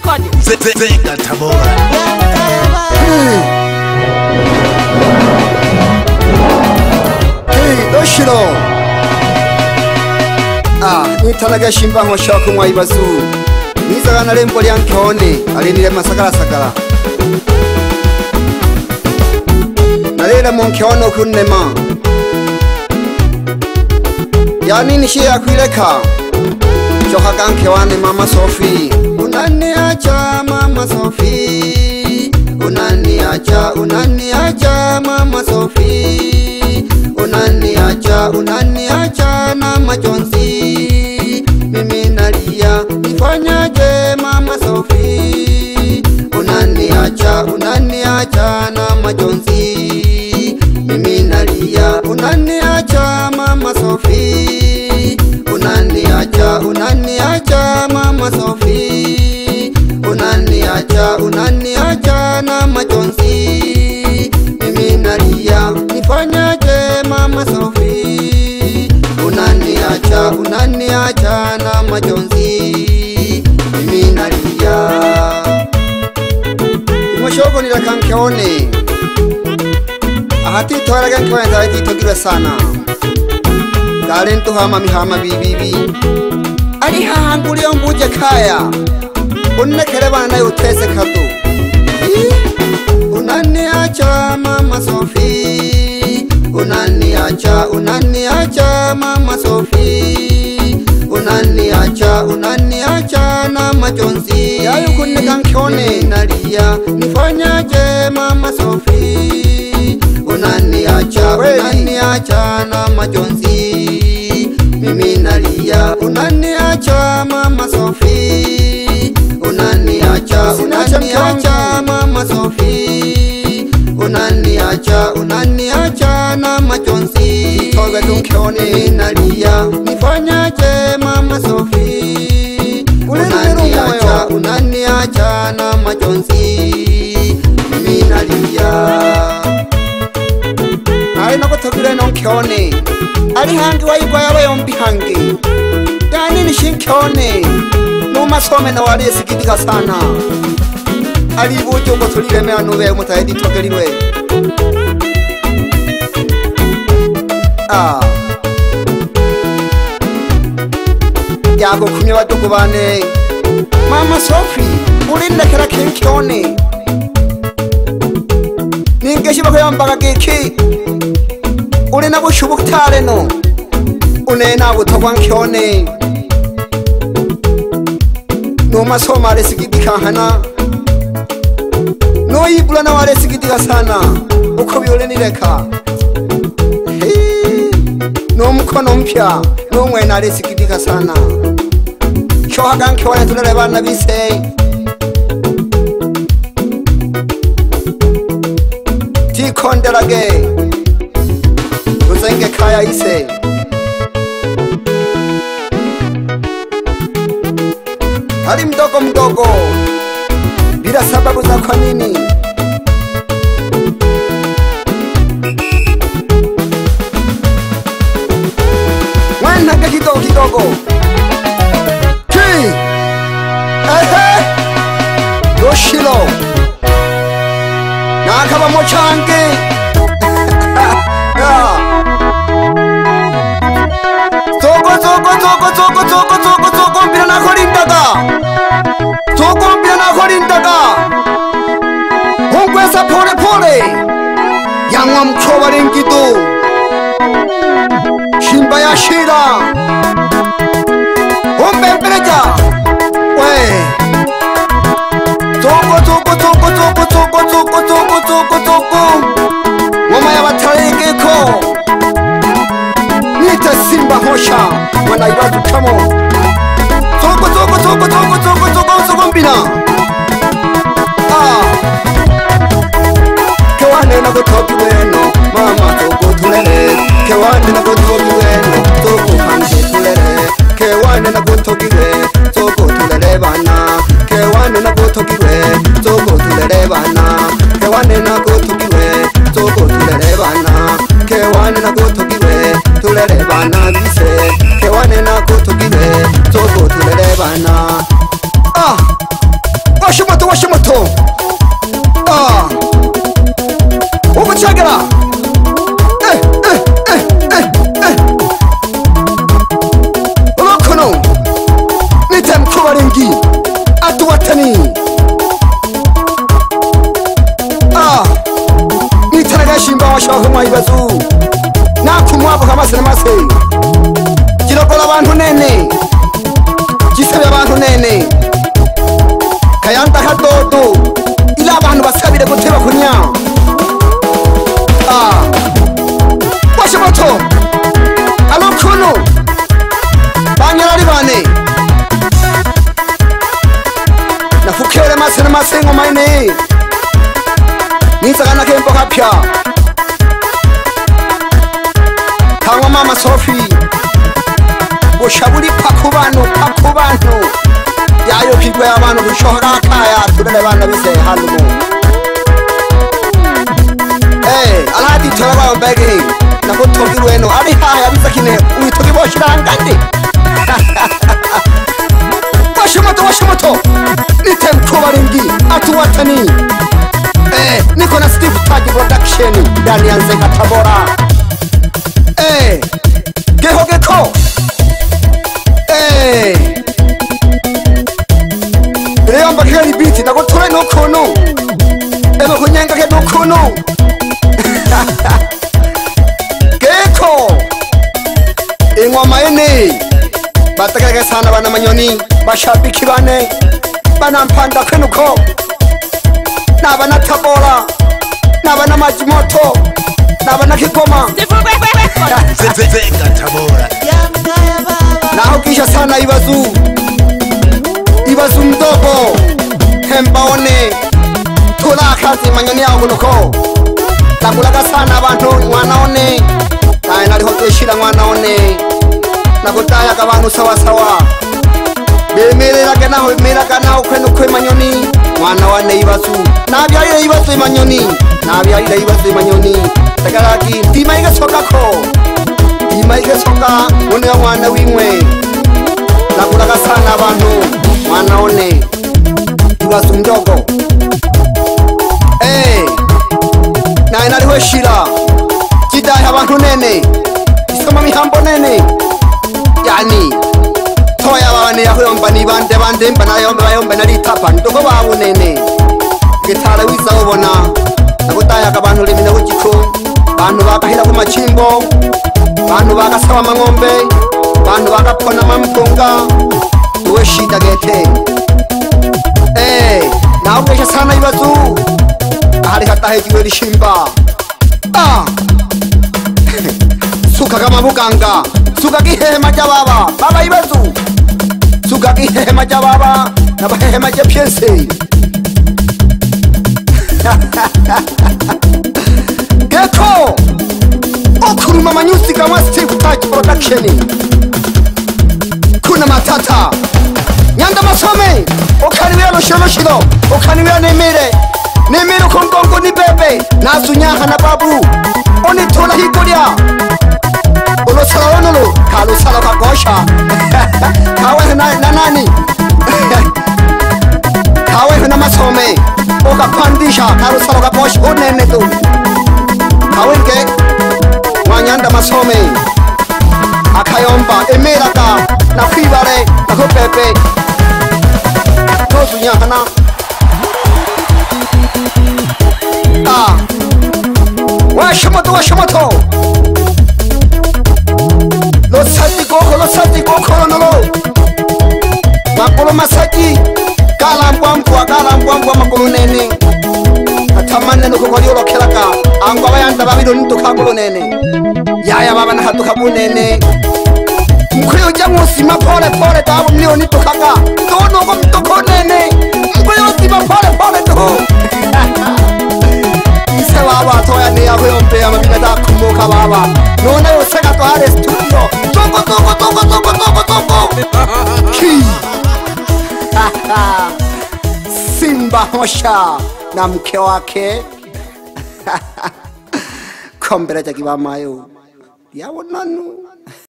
Record. Zenga Tabora. Hey, Doshiro. Nitanaga shimba nkoshaka mwayibazu. Nizaga na lembo lya nkone, alinire masagara sagara. Nalera mu nkone kunema. Yani nishia kwileka. Choka ganke wane Mama Sophie. Unaniacha Mama Sophie. Unaniacha Mama Sophie. Unaniacha na majonzi. Mimi nalia nifanyaje Mama Sophie. Unaniacha na majonzi. Mimi nalia unaniacha Mama Sophie. Unaniacha Mama Sophie. Unaniacha na majonzi. Mimi nalia nifanyaje Mama Sophie. Unaniacha na majonzi. Mimi nalia Imoshogo nirakankeone. Ahati toraga nkwanza itogirwa sana. Galentu hama mihama bibibi. Ari hahanguli mbuje kaya. Unekere bana nayo tese kado. Unaniacha Mama Sophie. Unaniacha Mama Sophie. Unaniacha na majonzi. Yayo kuneka nkone nalia nifanyaje Mama Sophie. Unaniacha na majonzi. Mimi nalia unaniacha Mama Sophie. Unaniacha Mama Sophie. Unaniacha na majonzi. Toga dunkone nalia nifanyaje Mama Sophie. Unaniacha na majonzi. Mimi nalia Ari nakotogire nonkone. Ari hangi wayigwa yawe yombi hangi. Yani nishinkone. Numa some na wale sikidika sana. Ari bujo ngo tulire me anube mutayedi togerirwe. Yago kumye badugu bane. Mama Sophie, urinda kera kenkone. Ningeshi bako yambaga giki. Ule nabo shubutare no. Une nabo tokwa nkone. No masoma ale sikidika hana. No ibula na wale sikidika sana. Uko biole nireka. No mkono mpya. No mwena ale sikidika sana. Chohaga nkone tulele bana bise. Tikondelage. Uzenge kaya ise. Hali mdogo bila sababu za kwa nini. Mwanake kidogo Doshiro nakaba mochange Toko mbira na korindaga Hongwesa pole Yangwa mchoba rengido Shimba ya shira Hombepereja We Toko Mama ya batalengeko Nita simba hosha Wana iwatu kamo Toko mbina Kewane na kutoki weno Mama toko tulele Kewane na kutoki weno Toko kanji mpihangi atuwatani nitaraga shimba washaka mwayibazu nakumwabo kamase namase kirogola abantu nene gisebe abantu nene kayanda kadodo ila abantu basabire guteba kunya washomoto alokuno banyarari bane nafukere mase namase ngomaine nizagana kempo kapya kangwa mama Sophie bushaburi pakubano yayo pigwe abantu bishohora kaya turele bana bise halumo alati tolawa mbege nakutogirweno ari haya bisakine uyitogi boshirangande washomoto nitem kubaringi atuwatani niko na Steve Tagi Production ndani ya Nzenga Tabora geko leo mbakeli biti nakuture nokono kunyenga ke nokono geko ingoma ene batakaga sana bana manyoni bashabiki bane bana mpanda kwenuko nabana Tabora nabana Majimoto nabana Kigoma Nzenga Tabora naho kisha sana ibazu mdogo hembaone tulakazi manyoni yao kunuko nakulaga sana abantu mwanaone naye naliho twishira mwanaone nakutaya kabantu sawa bemereraga naho kwenuko manyoni mwana wane ibazu nabyarire ibazu manyoni tagaraki ndima igasokako une mwana wimwe nakulaga sana abantu mwana one ibazu mdogo naye naliho shira kidaha abantu nene isoma mihambo nene yani toya babane yahomba ni bande bayomba nari tapa ndoko babu nene gitara wiza ubona nakutaya abantu lemina kugiko bantu bakahira ku macimbo bantu bagasawa mangombe bantu bagapona mampunga uwe shida gete naho kesha sana ibazu ahari hatahe kiwe rishimba suka kama muganga suka gihema baba ibazu suka gihema baba na bahema piense geko okuruma manyusi kama Steve Tagi Production kuna matata nyanda masome okaniwe losholoshilo okaniwe nemere kongongo ni bebe nasunyaha na babu oni tola hikolia olosala onolo kalusala bagosha kawe na nani kawe na masome okapandisha kalusala bagosha onene tu kawenge mwanyanda masome akayomba emeraka na kwibare nako pepe tosunyahana washomoto losati goko nolo makolo masaki kalambwambwa makolo nene atamane nuko koliolo kelaka angwa bayanda babiro nitukagulo nene yaya baba na hatukagu nene mkuyo jamusima pole tabu mlio nitukaga tono ko mtoko nene mkuyo sima pole to ise baba toya ne yawe ompe amabina da kumuka baba none useka to hare studio toko ki Simba Hosha na mke wake kombera cha kibamayo yawonanu